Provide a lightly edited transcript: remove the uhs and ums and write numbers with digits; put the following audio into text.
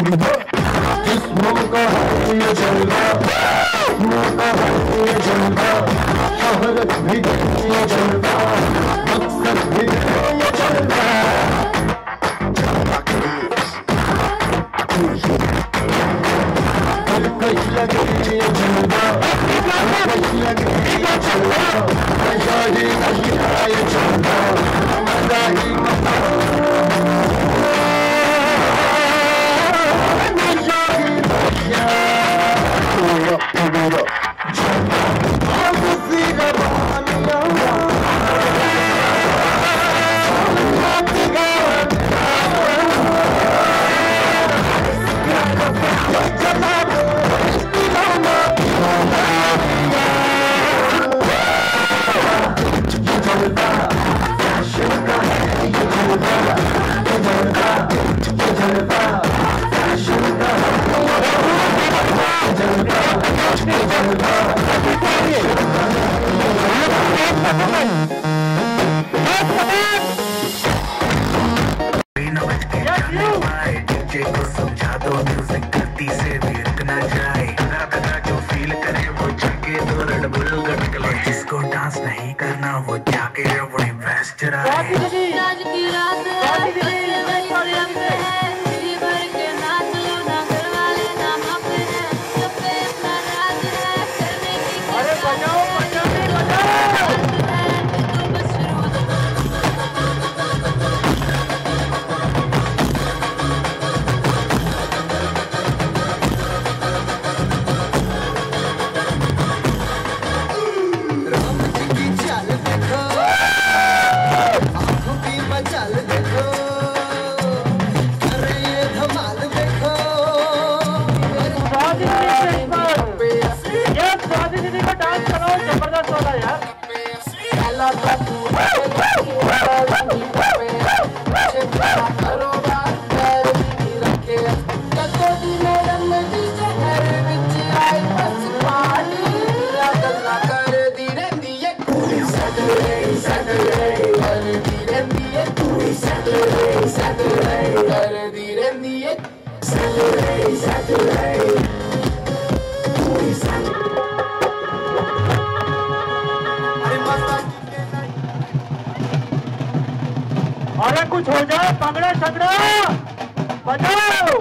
जिस्मों का है ये जलवा, जिस्मों का है ये जलवा, शोहरत भी है ये जलवा, मकसद भी है ये जलवा। कश लगे ये जलवा, कश लगे ये जलवा, मजा ही मजा ये जलवा, मजा ही मजा। जिसको डांस नहीं करना वो जाके अपनी भैंस अरे कुछ हो जाए, पगड़ा छगड़ा बजाओ।